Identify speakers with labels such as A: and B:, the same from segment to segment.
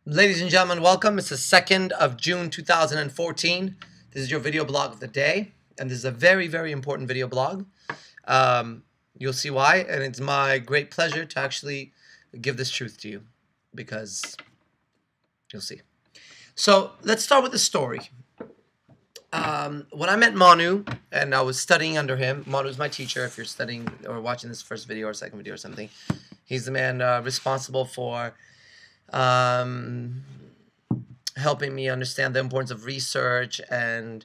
A: Ladies and gentlemen, welcome. It's the 2nd of June 2014. This is your video blog of the day, and this is a very, very important video blog. You'll see why, and it's my great pleasure to actually give this truth to you, because you'll see. So let's start with the story. When I met Manu, and I was studying under him, Manu's my teacher, if you're studying or watching this first video or second video or something. He's the man responsible for helping me understand the importance of research and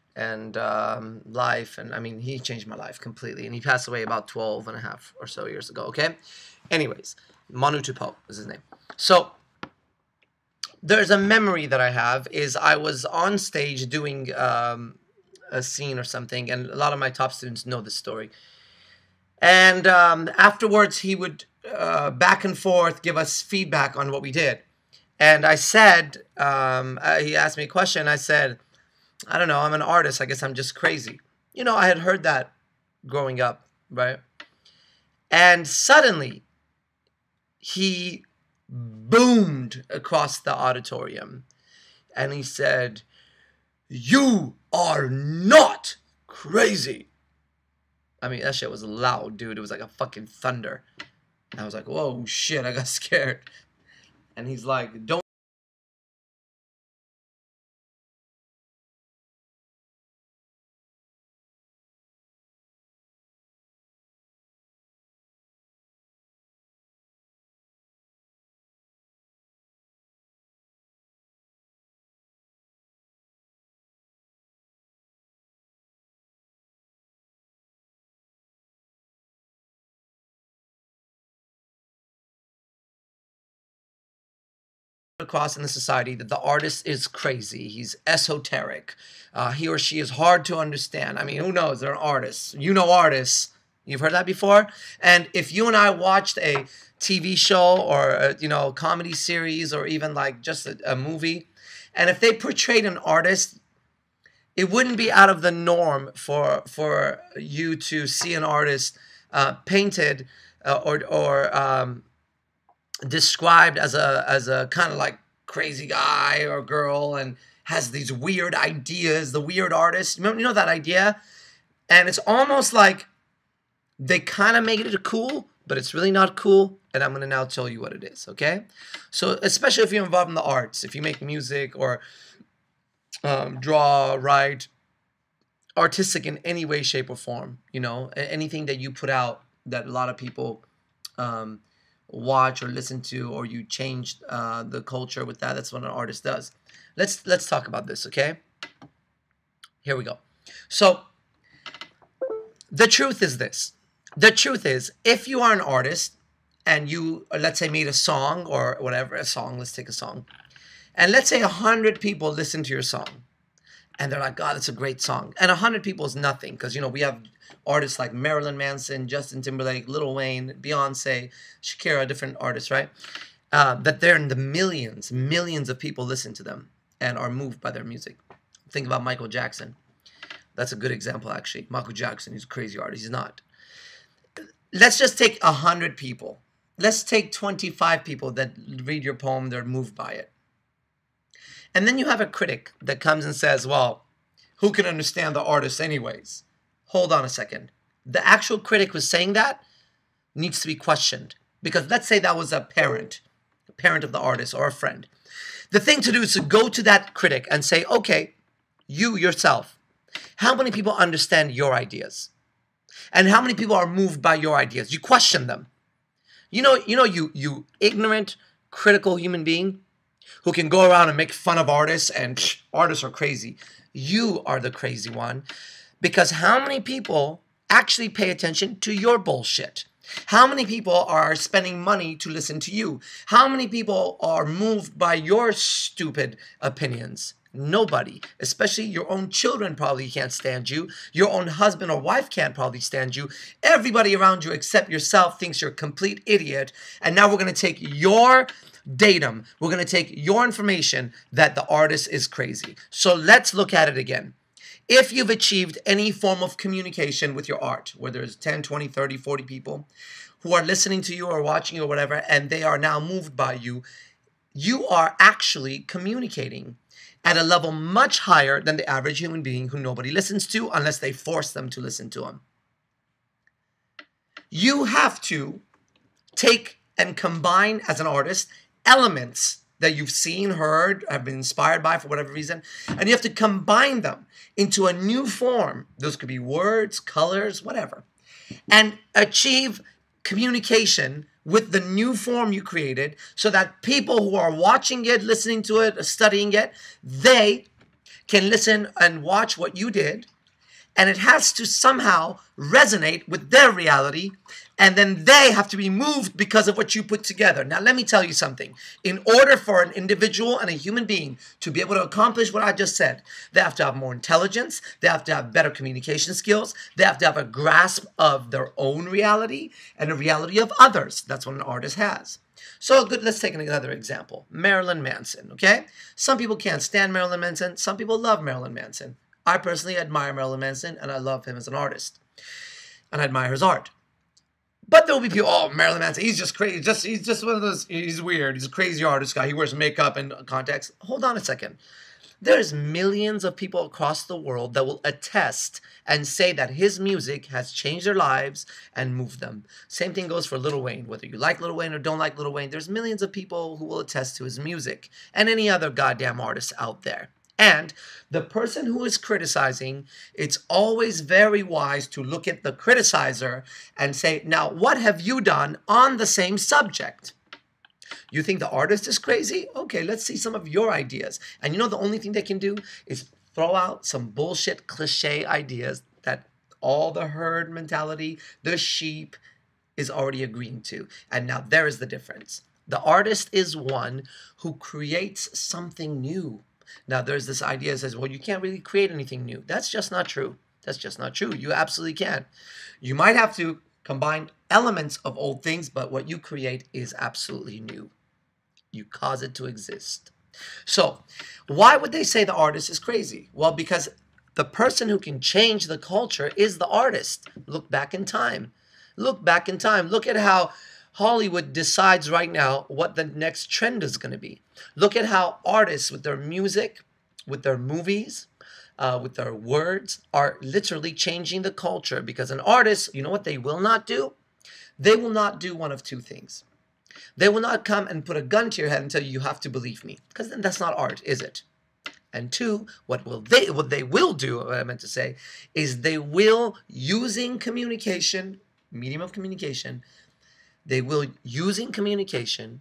A: life. And I mean, he changed my life completely, and he passed away about 12 and a half or so years ago. Okay, anyways, Manu Tupo is his name. So there's a memory that I have is I was on stage doing a scene or something, and a lot of my top students know this story. And afterwards, he would back and forth give us feedback on what we did. And I said, he asked me a question. I said, I don't know, I'm an artist. I guess I'm just crazy. You know, I had heard that growing up, right? And suddenly, he boomed across the auditorium. And he said, "You are not crazy." I mean, that shit was loud, dude. It was like a fucking thunder. I was like, whoa, shit, I got scared. And he's like, don't. Across in the society that the artist is crazy. He's esoteric. He or she is hard to understand. I mean, who knows? They're artists. You know artists. You've heard that before? And if you and I watched a TV show or a, comedy series or even like just a movie, and if they portrayed an artist, it wouldn't be out of the norm for you to see an artist painted or described as a kind of like crazy guy or girl and has these weird ideas, the weird artist. You know that idea? And it's almost like they kind of make it cool, but it's really not cool. And I'm going to now tell you what it is, okay? So especially if you're involved in the arts, if you make music or draw, write, artistic in any way, shape, or form, anything that you put out that a lot of people watch or listen to, or you change the culture with that. That's what an artist does. Let's talk about this, okay? Here we go. So the truth is this. The truth is, if you are an artist and you, let's say, made a song or whatever, let's take a song, and let's say 100 people listen to your song, and they're like, God, it's a great song. And 100 people is nothing, because, we have artists like Marilyn Manson, Justin Timberlake, Lil Wayne, Beyonce, Shakira, different artists, right? That they're in the millions of people listen to them and are moved by their music. Think about Michael Jackson. That's a good example, actually. Michael Jackson, he's a crazy artist. He's not. Let's just take 100 people. Let's take 25 people that read your poem, they're moved by it. And then you have a critic that comes and says, well, who can understand the artist anyways? Hold on a second. The actual critic who's saying that needs to be questioned. Because let's say that was a parent of the artist or a friend. The thing to do is to go to that critic and say, okay, you yourself, how many people understand your ideas? And how many people are moved by your ideas? You question them. You ignorant, critical human being who can go around and make fun of artists, and artists are crazy. You are the crazy one. Because how many people actually pay attention to your bullshit? How many people are spending money to listen to you? How many people are moved by your stupid opinions? Nobody. Especially your own children probably can't stand you. Your own husband or wife can't probably stand you. Everybody around you except yourself thinks you're a complete idiot. And now we're going to take your datum. We're going to take your information that the artist is crazy. So let's look at it again. If you've achieved any form of communication with your art, whether it's 10, 20, 30, 40 people who are listening to you or watching you or whatever, and they are now moved by you, you are actually communicating at a level much higher than the average human being who nobody listens to unless they force them to listen to them. You have to take and combine as an artist elements that you've seen, heard, have been inspired by for whatever reason, and you have to combine them into a new form. Those could be words, colors, whatever, and achieve communication with the new form you created so that people who are watching it, listening to it, studying it, they can listen and watch what you did, and it has to somehow resonate with their reality, and then they have to be moved because of what you put together. Now, let me tell you something. In order for an individual and a human being to be able to accomplish what I just said, they have to have more intelligence, they have to have better communication skills, they have to have a grasp of their own reality and the reality of others. That's what an artist has. So good, let's take another example. Marilyn Manson, okay? Some people can't stand Marilyn Manson. Some people love Marilyn Manson. I personally admire Marilyn Manson, and I love him as an artist. And I admire his art. But there will be people, oh, Marilyn Manson, he's just crazy. He's just one of those, he's weird. He's a crazy artist guy. He wears makeup and contacts. Hold on a second. There's millions of people across the world that will attest and say that his music has changed their lives and moved them. Same thing goes for Lil Wayne. Whether you like Lil Wayne or don't like Lil Wayne, there's millions of people who will attest to his music and any other goddamn artist out there. And the person who is criticizing, it's always very wise to look at the criticizer and say, now, what have you done on the same subject? You think the artist is crazy? Okay, let's see some of your ideas. And you know the only thing they can do is throw out some bullshit cliche ideas that all the herd mentality, the sheep, is already agreeing to. And now there is the difference. The artist is one who creates something new. Now, there's this idea that says, well, you can't really create anything new. That's just not true. That's just not true. You absolutely can. You might have to combine elements of old things, but what you create is absolutely new. You cause it to exist. So, why would they say the artist is crazy? Well, because the person who can change the culture is the artist. Look back in time. Look back in time. Look at how Hollywood decides right now what the next trend is going to be. Look at how artists with their music, with their movies, with their words are literally changing the culture. Because an artist, you know what they will not do? They will not do one of two things. They will not come and put a gun to your head and tell you you have to believe me. Because then that's not art, is it? And two, what they will do, what I meant to say, is they will, using communication, medium of communication, they will, using communication,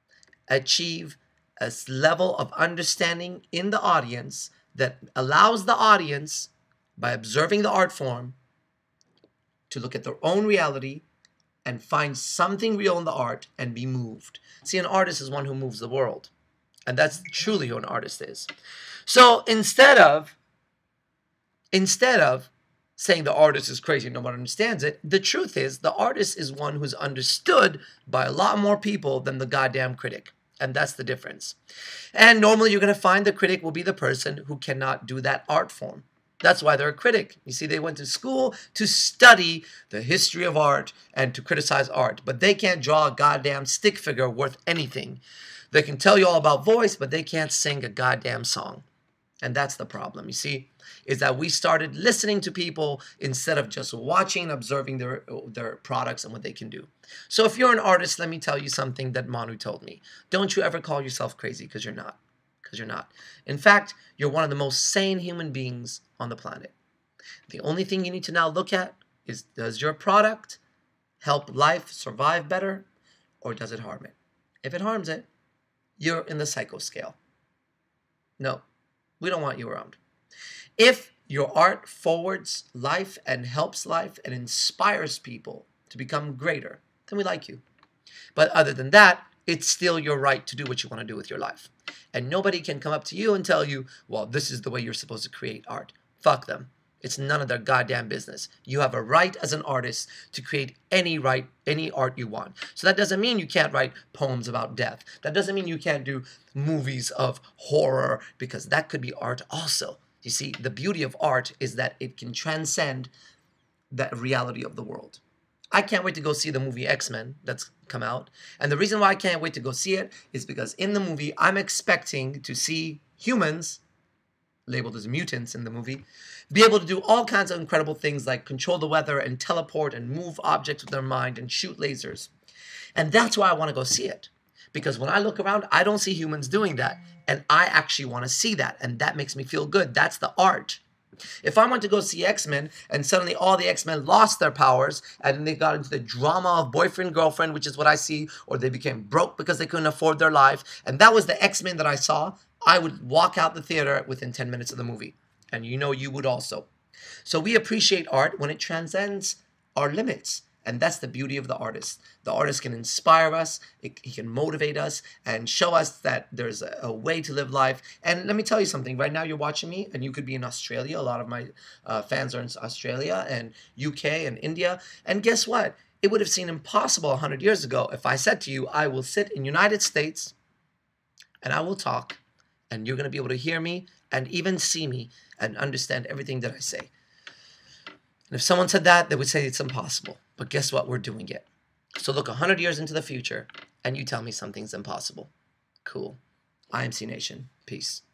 A: achieve a level of understanding in the audience that allows the audience, by observing the art form, to look at their own reality and find something real in the art and be moved. See, an artist is one who moves the world. And that's truly who an artist is. So instead of saying the artist is crazy, no one understands it, the truth is the artist is one who's understood by a lot more people than the goddamn critic. And that's the difference. And normally you're going to find the critic will be the person who cannot do that art form. That's why they're a critic. You see, they went to school to study the history of art and to criticize art, but they can't draw a goddamn stick figure worth anything. They can tell you all about voice, but they can't sing a goddamn song. And that's the problem, you see, is that we started listening to people instead of just watching and observing their products and what they can do. So if you're an artist, let me tell you something that Manu told me. Don't you ever call yourself crazy, because you're not. Because you're not. In fact, you're one of the most sane human beings on the planet. The only thing you need to now look at is, does your product help life survive better, or does it harm it? If it harms it, you're in the psycho scale. No. We don't want you around. If your art forwards life and helps life and inspires people to become greater, then we like you. But other than that, it's still your right to do what you want to do with your life. And nobody can come up to you and tell you, well, this is the way you're supposed to create art. Fuck them. It's none of their goddamn business. You have a right as an artist to create any art you want. So that doesn't mean you can't write poems about death. That doesn't mean you can't do movies of horror, because that could be art also. You see, the beauty of art is that it can transcend that reality of the world. I can't wait to go see the movie X-Men that's come out. And the reason why I can't wait to go see it is because in the movie, I'm expecting to see humans, labeled as mutants in the movie, be able to do all kinds of incredible things like control the weather and teleport and move objects with their mind and shoot lasers. And that's why I want to go see it. Because when I look around, I don't see humans doing that. And I actually want to see that. And that makes me feel good. That's the art. If I went to go see X-Men and suddenly all the X-Men lost their powers and then they got into the drama of boyfriend-girlfriend, which is what I see, or they became broke because they couldn't afford their life, and that was the X-Men that I saw, I would walk out the theater within 10 minutes of the movie. And you know you would also. So we appreciate art when it transcends our limits. And that's the beauty of the artist. The artist can inspire us, he can motivate us, and show us that there's a way to live life. And let me tell you something. Right now you're watching me, and you could be in Australia. A lot of my fans are in Australia and UK and India. And guess what? It would have seemed impossible 100 years ago if I said to you, I will sit in United States, and I will talk, and you're going to be able to hear me and even see me and understand everything that I say. And if someone said that, they would say it's impossible. But guess what? We're doing it. So look 100 years into the future, and you tell me something's impossible. Cool. IMC Nation. Peace.